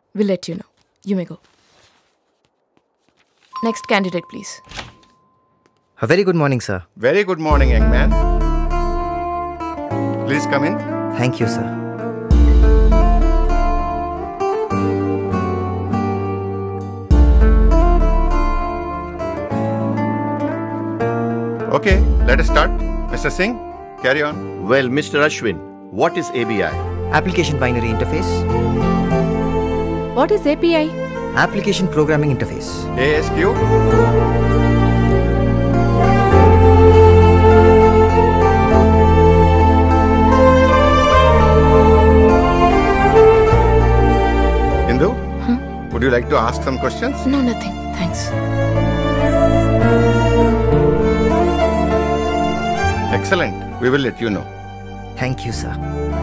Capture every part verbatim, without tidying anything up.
We'll let you know. You may go. Next candidate, please. A very good morning, sir. Very good morning, young man. Please come in. Thank you, sir. Okay, let us start. Mister Singh, carry on. Well, Mister Ashwin, what is A B I? Application Binary Interface. What is A P I? Application Programming Interface. A S Q. Indu, huh? Would you like to ask some questions? No, nothing. Thanks. Excellent. We will let you know. Thank you, sir.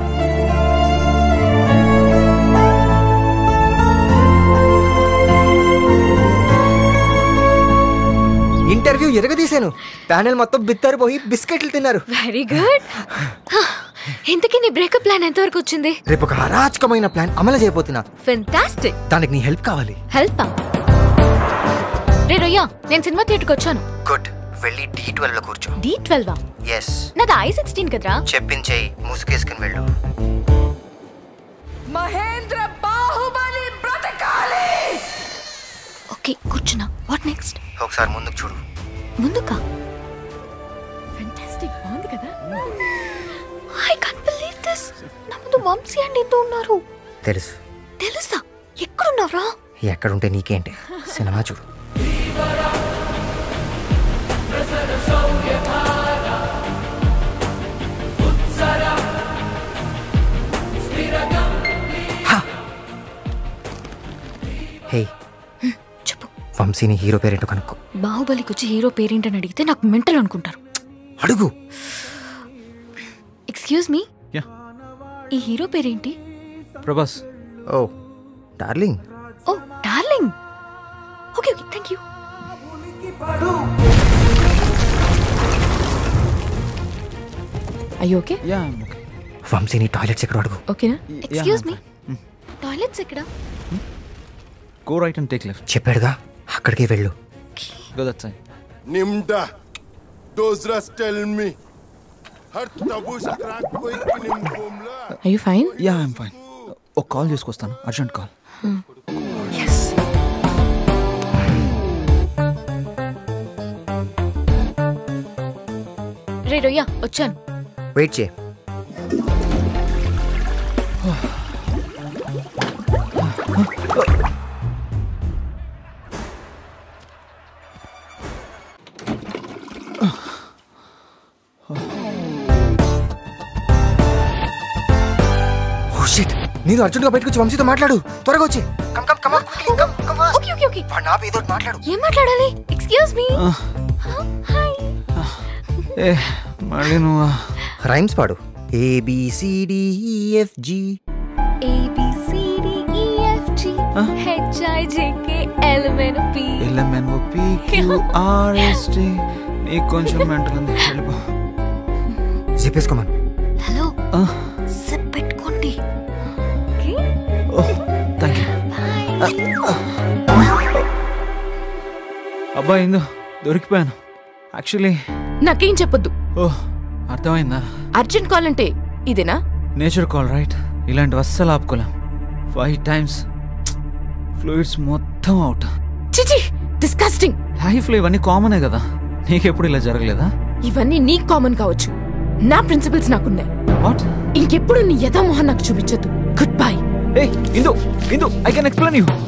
Interview ఎరగదీశాను. Panel మొత్తం బిత్తరు పోయి బిస్కెట్లు తిన్నారు. Very good. ఇంతకీ నీ breakup plan ఎంతవరకు వచ్చింది? రేపు ఒక అరాచకమైన ప్లాన్ అమలు చేయబోతున్నా. ఫెంటాస్టిక్. దానికి నీ హెల్ప్ కావాలి. హెల్ప్? రే రొయ్యా, నేను సినిమా థియేటర్కి వచ్చాను. గుడ్. వెళ్ళి డి ట్వెల్వ్ లో కూర్చో. D twelve? ఎస్. నాది ఐ సిక్స్టీన్ కదరా. చెప్పించేయి, ముసుగేసుకుని వెళ్ళు. మహేంద్ర బాహుబలి బ్రతకాలి. ఓకే, కూర్చున్నా. What next? ఒకసారి ముందుకు చూడు. ముందుకా? ఫెంటాస్టిక్. బాగుంది కదా? I can't believe this. నా ముందు వంశీ అండ్ ఇందు ఉన్నారు. తెలుసు. తెలుసా? ఎక్కడున్నావురా? ఎక్కడుంటే నీకేంటి? సినిమా చూడు. హే, చెప్పు. వంశీని హీరో పేరేంటో కనుక్కో. బాహుబలికి వచ్చి హీరో పేరేంటని అడిగితే నాకు మెంటల్ అనుకుంటారు. అడుగు. ఎక్స్క్యూజ్ మీ, ఈ హీరో పేరేంటి? Prabhas. Oh darling. Oh darling. Okay okay, thank you. Are you okay? Ya I'm okay. వంశీని టాయిలెట్స్ ఎక్కడ అడుగు. ఓకేనా? ఎక్స్క్యూజ్ మీ, టాయిలెట్స్ ఎక్కడ? Go right and take left. చెప్పాడుగా, అక్కడికే వెళ్ళు. Go that side. Nimda. Those rust tell me. Har tabu shakrak koi nim bomla. Are you fine? Ya I'm fine. ఒక call చేసుకొస్తాను, అర్జెంట్ కాల్. Yes. రే రొయ్యా, వచ్చాను. Wait చేయి. నేను అర్జున్గా బయటకు వచ్చి వంశీతో మాట్లాడు. త్వరగా వచ్చి. Okay okay okay. నా ఏదో మాట్లాడు. ఏం మాట్లాడాలి? Excuse me. హాయ్. ఏ మళ్ళీ నువ్వు రైమ్స్ పాడు. A B C D E F G. A B C D E F G H I J K L M N P L M N O P Q R S T. నీకు కొంచెం mental ఉంది, వెళ్ళిపో. జిప్పేసుకోమను. Hello, zip పెట్టుకోండి. Okay. Oh thank you. అబ్బా Indu, దొరికిపోయాను. Actually నాకేం చెప్పొద్దు. ఓహ్ అర్థమైందా? అర్జెంట్ కాల్ అంటే ఇదేనా? Nature call right. ఇలాంటివి అస్సలు ఆపుకోలేం. ఫైవ్ టైమ్స్ ఫ్లూయిడ్స్ మొత్తం అవుట్. చిచి, డిస్కస్టింగ్. లైఫ్లో ఇవన్నీ కామనే కదా, నీకెప్పుడు ఇలా జరగలేదా? ఇవన్నీ నీకు కామన్ కావచ్చు, నా ప్రిన్సిపల్స్ నాకున్నాయి. వాట్? ఇంకెప్పుడు నీ యథామోహన్ నాకు చూపించద్దు. Good bye. Hey, Indu, Indu, I can explain you.